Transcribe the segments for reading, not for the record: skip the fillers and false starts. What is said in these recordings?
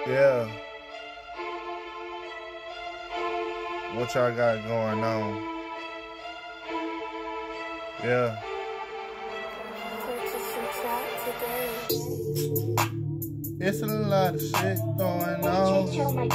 Yeah. What y'all got going on? Yeah. It's a lot of shit going on.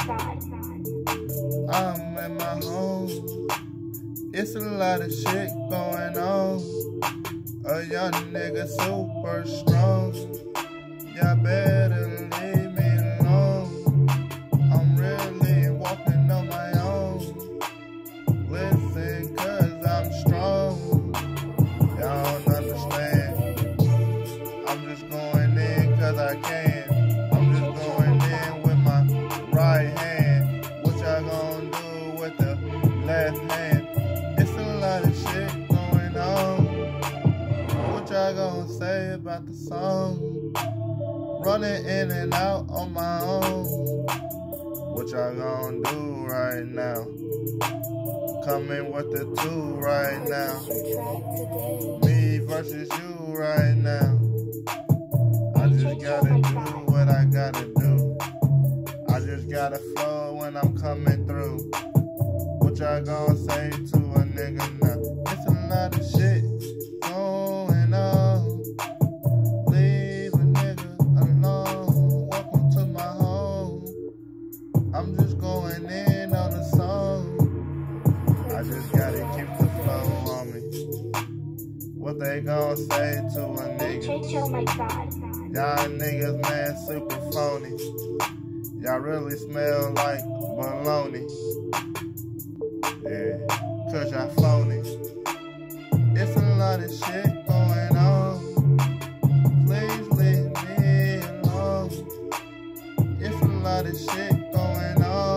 I'm in my home. It's a lot of shit going on. A young nigga super strong. Y'all better leave me alone. I'm really walking on my own. Listen, cause I'm strong. Y'all don't understand. I'm just going in cause I can. I'm just going in with my right hand. What y'all gonna do with the left hand? It's a lot of shit going on. What y'all gonna say about the song? Running in and out on my own. What y'all gonna do right now? Coming with the two right now. Me versus you right now. I just gotta do what I gotta do. I just gotta flow when I'm coming through. What y'all gonna say to a nigga now? It's a lot of shit going on. Leave a nigga alone. Welcome to my home. I'm just going in on the song. I just gotta keep the flow on me. What they gonna say to a nigga? Y'all niggas, man, super phony. Y'all really smell like baloney. Yeah, cause y'all phony. It's a lot of shit going on. Please leave me alone. It's a lot of shit going on.